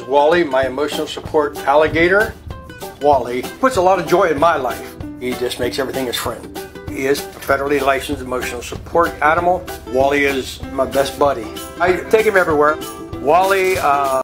Wally, my emotional support alligator. Wally puts a lot of joy in my life. He just makes everything his friend. He is a federally licensed emotional support animal. Wally is my best buddy. I take him everywhere. Wally